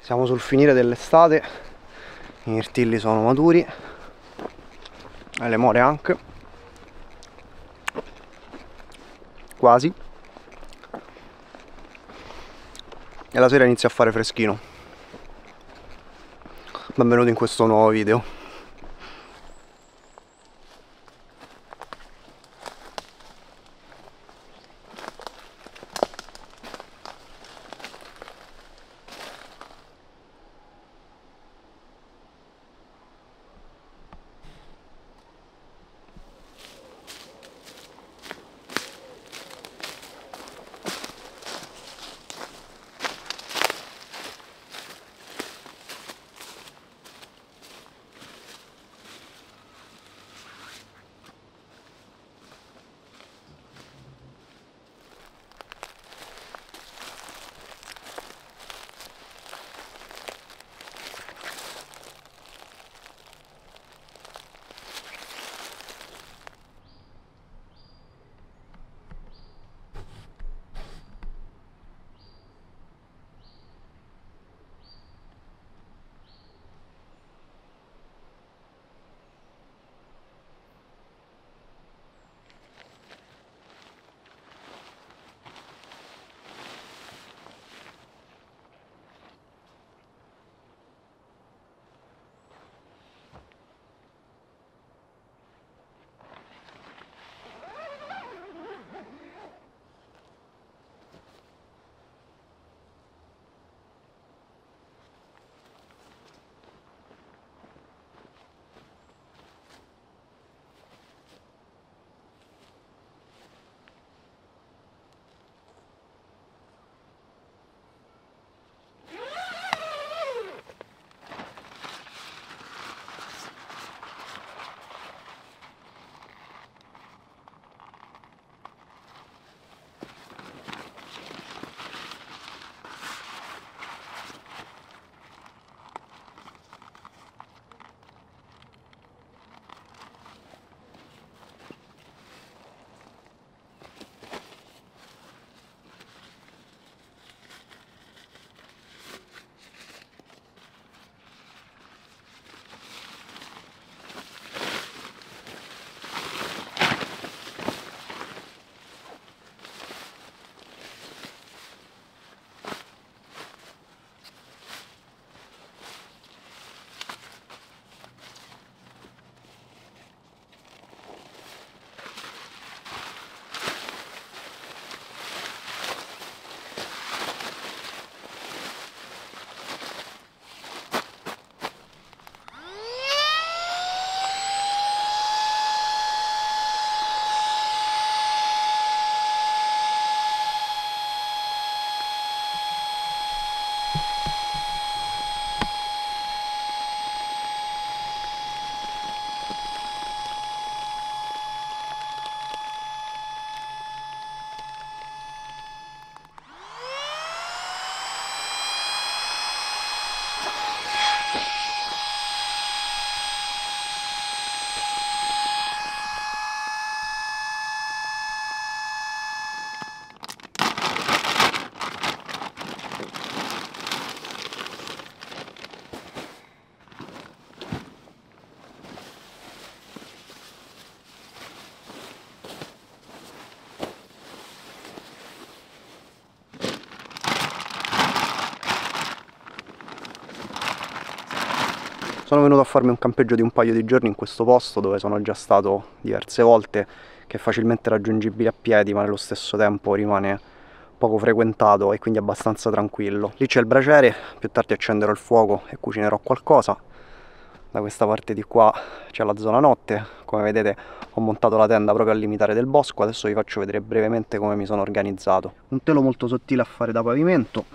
Siamo sul finire dell'estate, i mirtilli sono maturi e le more anche, quasi, e la sera inizia a fare freschino. Benvenuti in questo nuovo video. Sono venuto a farmi un campeggio di un paio di giorni in questo posto dove sono già stato diverse volte, che è facilmente raggiungibile a piedi ma nello stesso tempo rimane poco frequentato e quindi abbastanza tranquillo. Lì c'è il braciere, più tardi accenderò il fuoco e cucinerò qualcosa. Da questa parte di qua c'è la zona notte, come vedete ho montato la tenda proprio al limitare del bosco. Adesso vi faccio vedere brevemente come mi sono organizzato. Un telo molto sottile a fare da pavimento,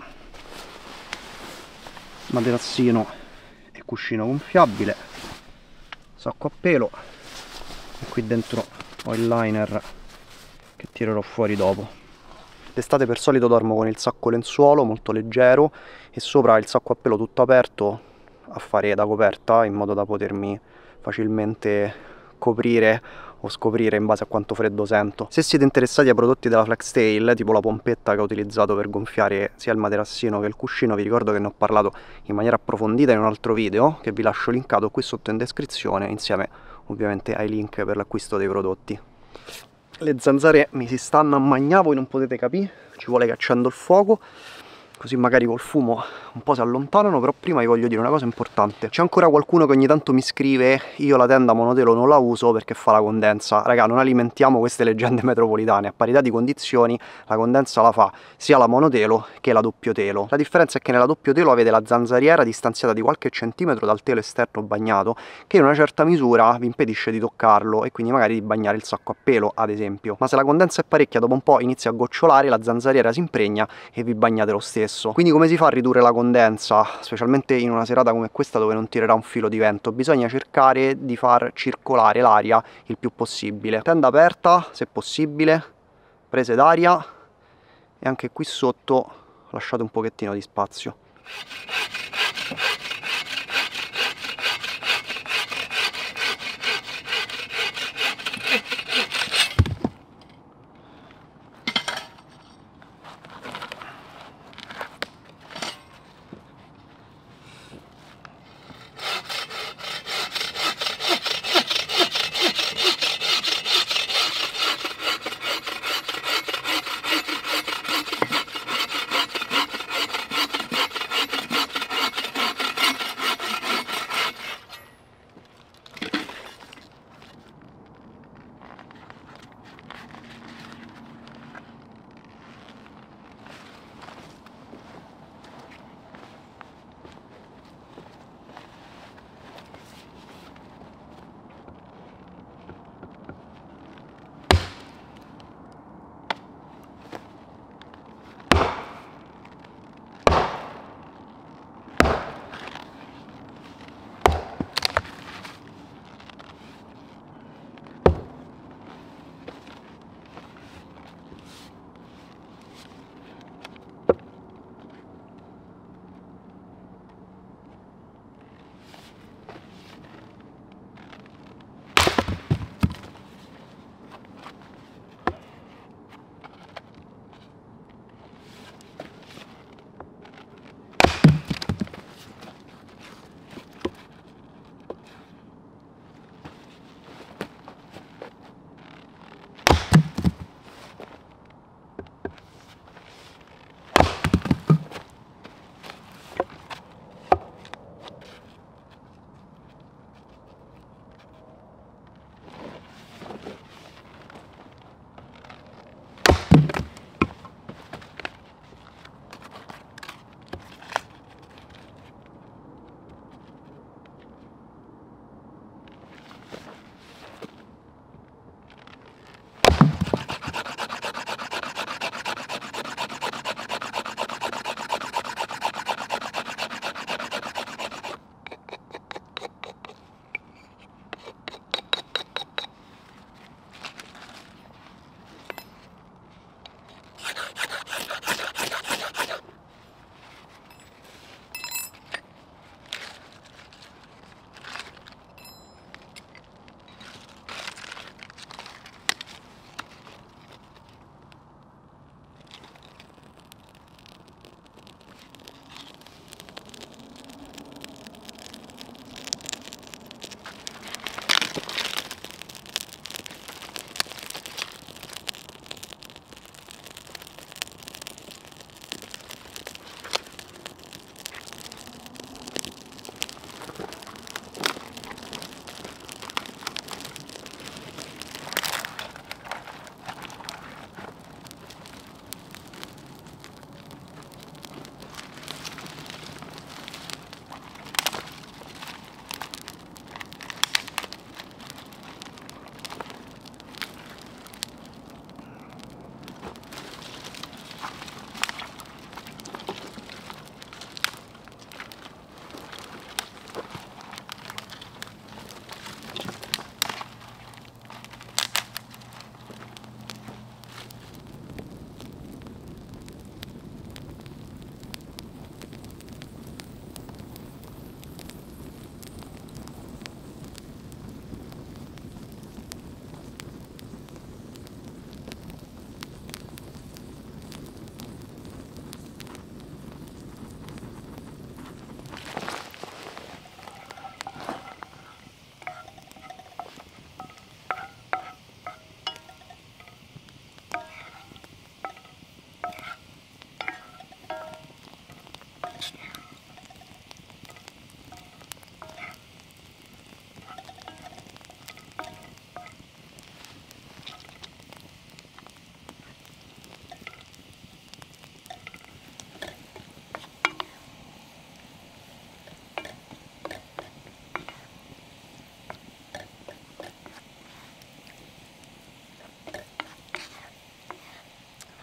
materassino e cuscino gonfiabile, sacco a pelo, e qui dentro ho il liner che tirerò fuori dopo. D'estate per solito dormo con il sacco lenzuolo molto leggero e sopra il sacco a pelo tutto aperto a fare da coperta, in modo da potermi facilmente coprire o scoprire in base a quanto freddo sento. Se siete interessati ai prodotti della Flextail, tipo la pompetta che ho utilizzato per gonfiare sia il materassino che il cuscino, vi ricordo che ne ho parlato in maniera approfondita in un altro video che vi lascio linkato qui sotto in descrizione, insieme ovviamente ai link per l'acquisto dei prodotti. Le zanzare mi si stanno a mangiare, voi non potete capire, ci vuole che accendo il fuoco, così magari col fumo un po' si allontanano, però prima vi voglio dire una cosa importante. C'è ancora qualcuno che ogni tanto mi scrive: io la tenda monotelo non la uso perché fa la condensa. Raga, non alimentiamo queste leggende metropolitane, a parità di condizioni la condensa la fa sia la monotelo che la doppio telo. La differenza è che nella doppio telo avete la zanzariera distanziata di qualche centimetro dal telo esterno bagnato, che in una certa misura vi impedisce di toccarlo e quindi magari di bagnare il sacco a pelo, ad esempio. Ma se la condensa è parecchia, dopo un po' inizia a gocciolare, la zanzariera si impregna e vi bagnate lo stesso. Quindi come si fa a ridurre la condensa, specialmente in una serata come questa dove non tirerà un filo di vento? Bisogna cercare di far circolare l'aria il più possibile. Tenda aperta, se possibile, prese d'aria, e anche qui sotto lasciate un pochettino di spazio.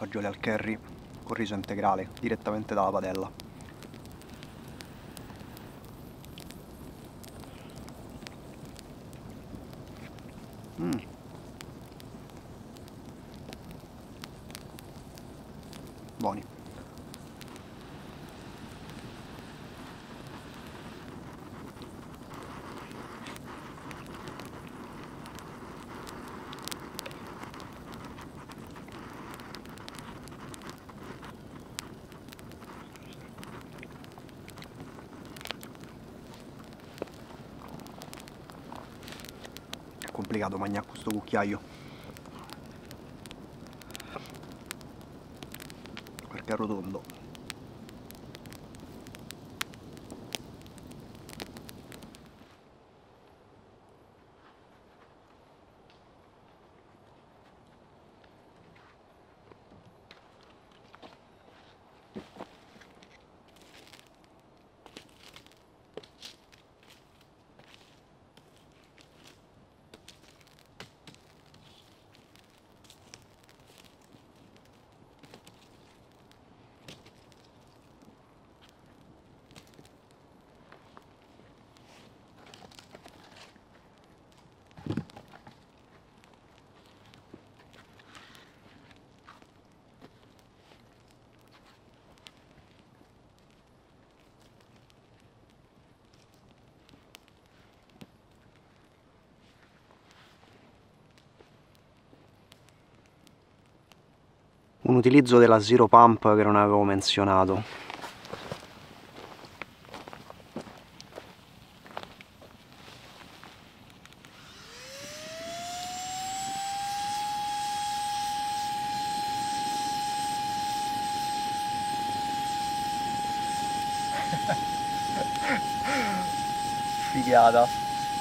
fagioli al curry con riso integrale direttamente dalla padella. Buoni. È complicato mangiare questo cucchiaio perché è rotondo. Un utilizzo della Zero Pump che non avevo menzionato. Figata.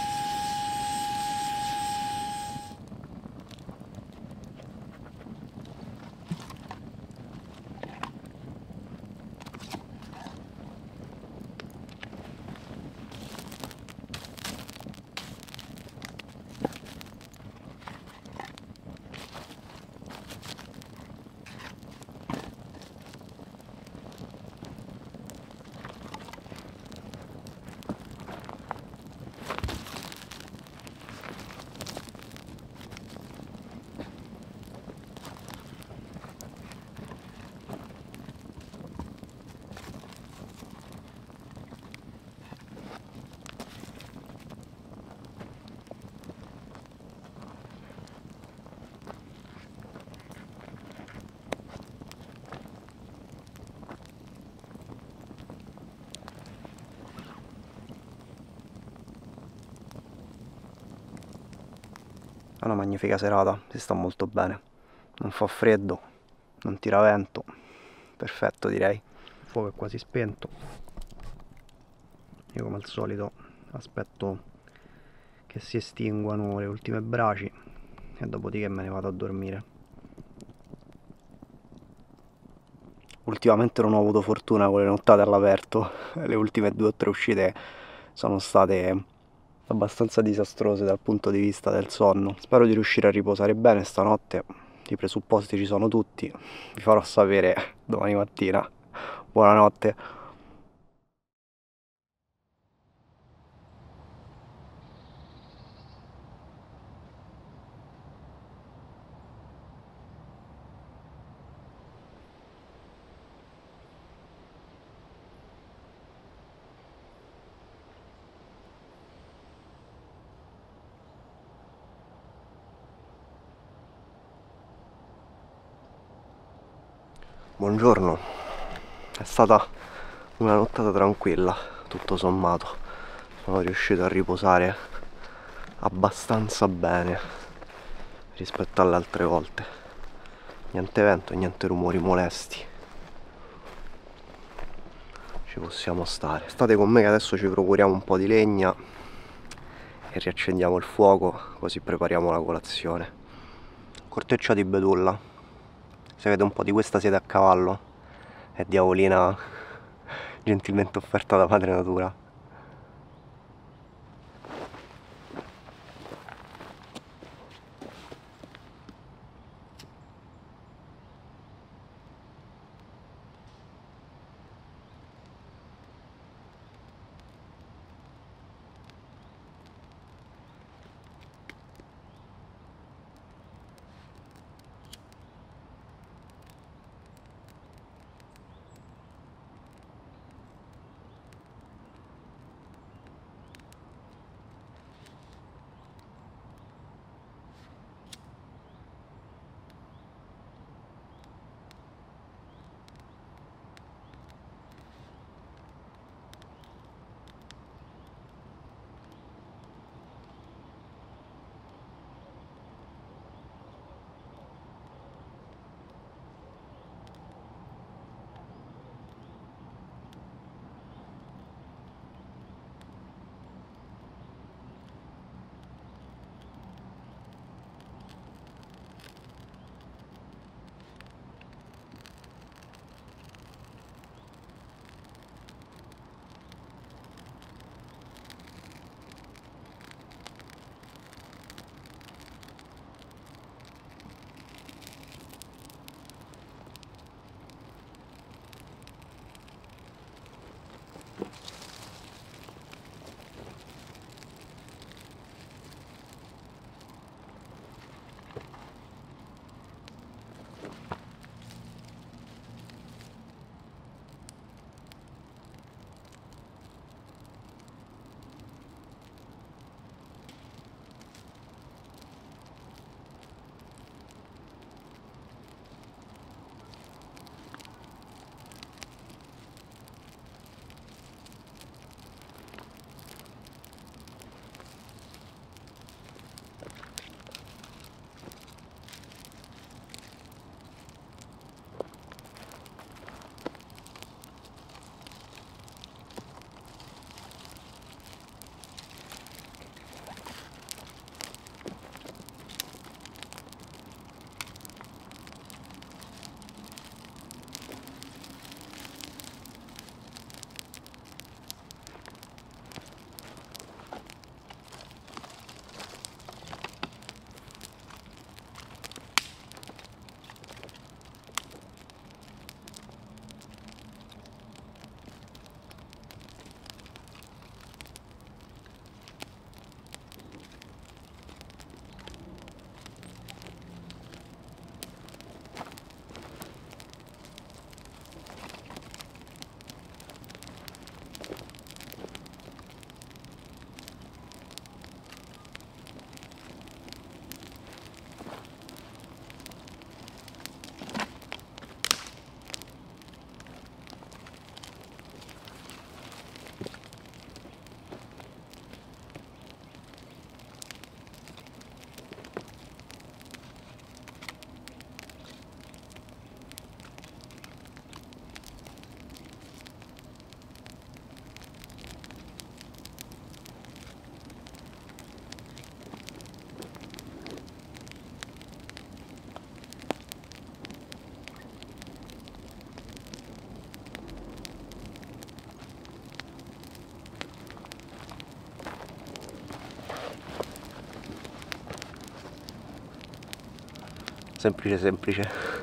È una magnifica serata, si sta molto bene, non fa freddo, non tira vento, perfetto direi. Il fuoco è quasi spento, io come al solito aspetto che si estinguano le ultime braci e dopodiché me ne vado a dormire. Ultimamente non ho avuto fortuna con le nottate all'aperto, le ultime 2 o 3 uscite sono state abbastanza disastrose dal punto di vista del sonno. Spero di riuscire a riposare bene stanotte, i presupposti ci sono tutti, vi farò sapere domani mattina. Buonanotte. Buongiorno, è stata una nottata tranquilla, tutto sommato. Sono riuscito a riposare abbastanza bene rispetto alle altre volte. Niente vento, niente rumori molesti. Ci possiamo stare. State con me che adesso ci procuriamo un po' di legna e riaccendiamo il fuoco, così prepariamo la colazione. Corteccia di betulla. Se avete un po' di questa siete a cavallo. È diavolina gentilmente offerta da Madre Natura. semplice semplice.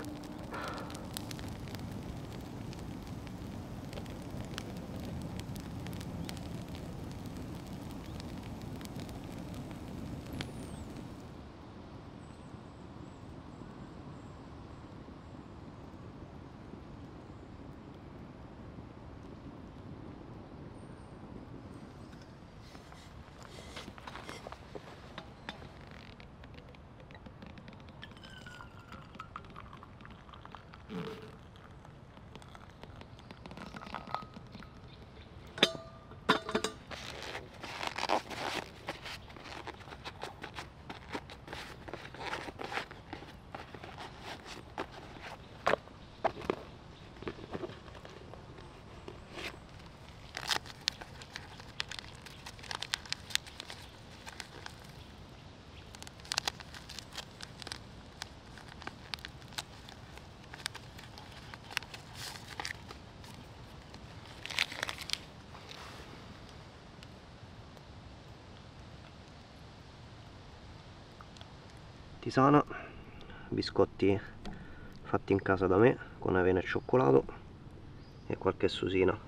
Tisana, biscotti fatti in casa da me con avena e cioccolato e qualche susina.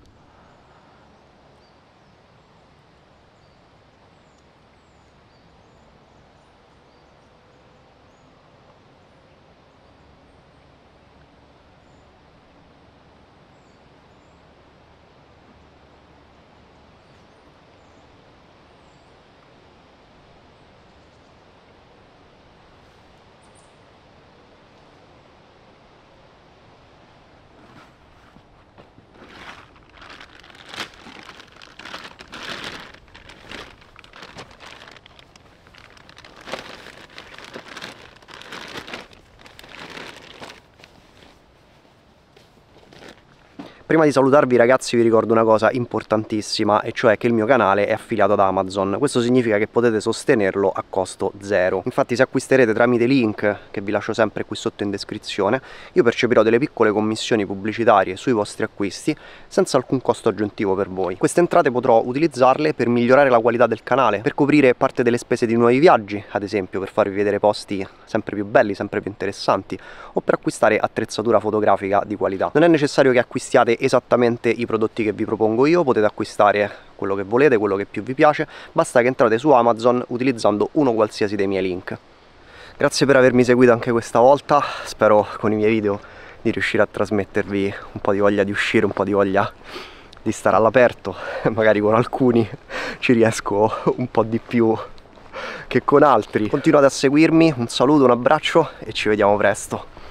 Prima di salutarvi ragazzi vi ricordo una cosa importantissima, e cioè che il mio canale è affiliato ad Amazon. Questo significa che potete sostenerlo a costo zero. Infatti se acquisterete tramite link che vi lascio sempre qui sotto in descrizione, io percepirò delle piccole commissioni pubblicitarie sui vostri acquisti senza alcun costo aggiuntivo per voi. Queste entrate potrò utilizzarle per migliorare la qualità del canale, per coprire parte delle spese di nuovi viaggi, ad esempio per farvi vedere posti sempre più belli, sempre più interessanti, o per acquistare attrezzatura fotografica di qualità. Non è necessario che acquistiate esattamente i prodotti che vi propongo io, potete acquistare quello che volete, quello che più vi piace, basta che entrate su Amazon utilizzando uno qualsiasi dei miei link. Grazie per avermi seguito anche questa volta, spero con i miei video di riuscire a trasmettervi un po' di voglia di uscire, un po' di voglia di stare all'aperto, magari con alcuni ci riesco un po' di più che con altri. Continuate a seguirmi, un saluto, un abbraccio e ci vediamo presto.